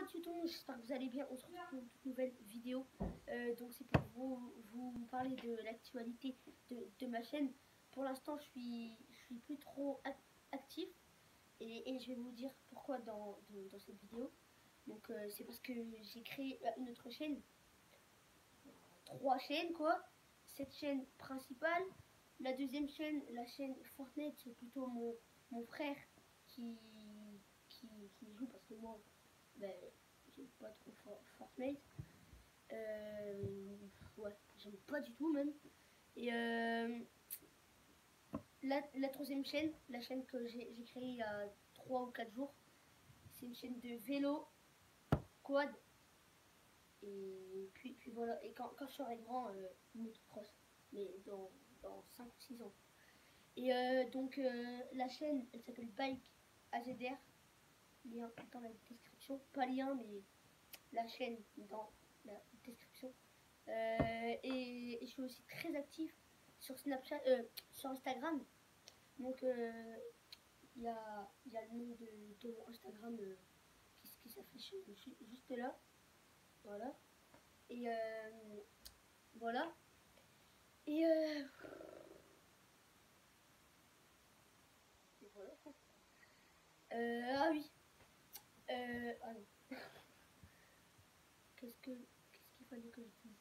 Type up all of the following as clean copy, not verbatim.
tout le monde, j'espère que vous allez bien. On se retrouve pour une toute nouvelle vidéo. Donc c'est pour vous parler de l'actualité de ma chaîne. Pour l'instant, je suis plus trop actif et je vais vous dire pourquoi dans cette vidéo. Donc c'est parce que j'ai créé une autre chaîne, 3 chaînes quoi. Cette chaîne principale, la deuxième chaîne, la chaîne Fortnite, c'est plutôt mon frère qui, qui joue parce que moi, ben, j'aime pas trop Fortnite. Ouais, j'aime pas du tout même. Et la troisième chaîne, la chaîne que j'ai créée il y a 3 ou 4 jours, c'est une chaîne de vélo, quad. Et puis voilà, et quand je serai grand, motocross, mais dans 5 ou 6 ans. Et donc la chaîne, elle s'appelle Bike AZR, lien dans la description, pas lien, mais la chaîne dans la description. Et je suis aussi très actif sur Snapchat, sur Instagram. Donc il y a le nom de mon Instagram qui s'affiche juste là. Voilà. Et voilà. Et voilà. Ah oui. Ah non. Qu'est-ce qu'il fallait que je dise?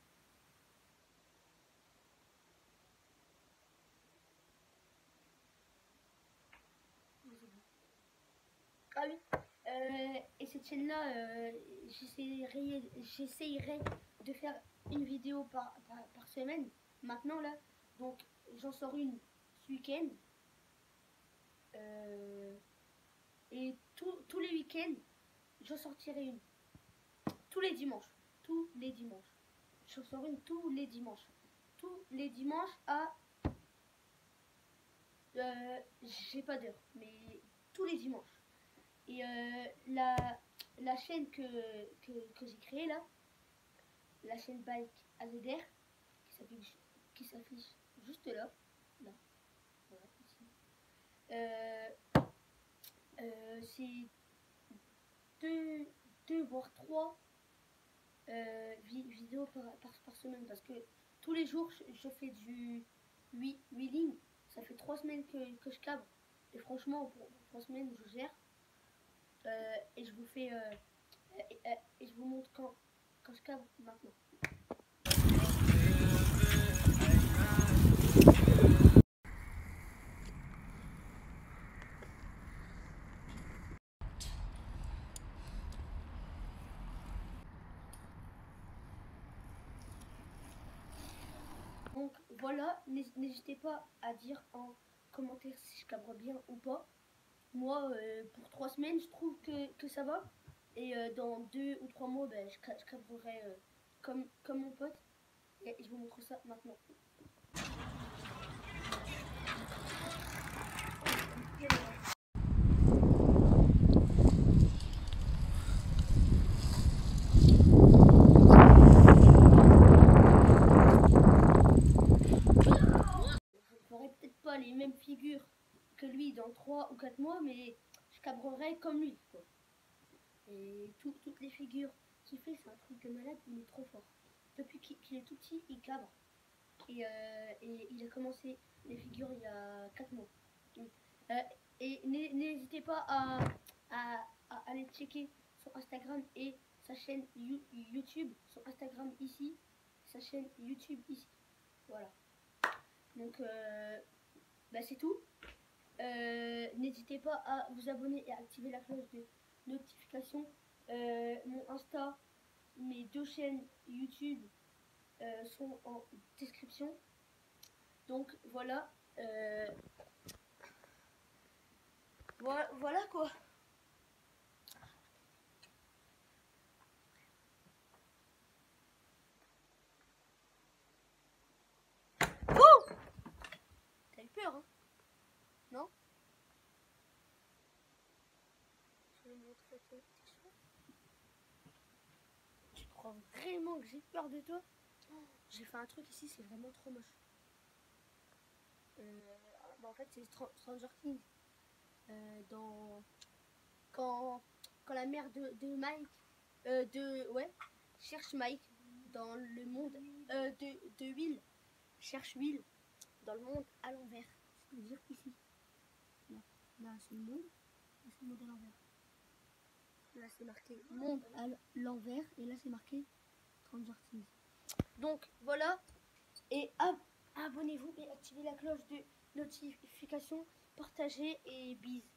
Ah oui. Et cette chaîne-là, j'essayerai de faire une vidéo par semaine. Maintenant là, donc j'en sors une ce week-end. Et tous les week-ends, j'en sortirai une. Tous les dimanches. Tous les dimanches. J'en sors une tous les dimanches. Tous les dimanches à... j'ai pas d'heure, mais tous les dimanches. Et la chaîne que j'ai créée là, la chaîne Bike AZR, qui s'affiche juste là, voilà, ici. C'est deux voire 3 vidéos par semaine, parce que tous les jours je fais du wheeling. Ça fait 3 semaines que je cabre, et franchement pour 3 semaines je gère. Et je vous fais et je vous montre quand je cabre maintenant. Donc voilà, n'hésitez pas à dire en commentaire si je cabre bien ou pas. Moi, pour 3 semaines, je trouve que ça va. Et dans 2 ou 3 mois, ben, je cabrerai comme mon pote. Et je vous montre ça maintenant. Je ferai peut-être pas les mêmes figures que lui dans 3 ou 4 mois, mais je cabrerai comme lui, quoi. Et toutes les figures qu'il fait, c'est un truc de malade, il est trop fort. Depuis qu'il est tout petit, il cabre. Et il a commencé les figures il y a 4 mois. Et n'hésitez pas à aller checker son Instagram et sa chaîne YouTube. Son Instagram ici, sa chaîne YouTube ici. Voilà. Donc, bah c'est tout. N'hésitez pas à vous abonner et à activer la cloche de notification. Mon Insta, mes 2 chaînes YouTube sont en description. Donc voilà. Voilà quoi. Oh, t'as eu peur, hein? Non? Je vais montrer tes cheveux. Tu crois vraiment que j'ai peur de toi? J'ai fait un truc ici, c'est vraiment trop moche. Bah en fait, c'est Stranger Things. Dans... Quand quand la mère de Mike, ouais, cherche Mike dans le monde de Will, cherche Will dans le monde à l'envers. C'est-à-dire ici. Là c'est le monde, là c'est le monde à l'envers. Là c'est marqué monde à l'envers et là c'est marqué Stranger Things. Donc voilà, et abonnez-vous et activez la cloche de notification, partagez et bis.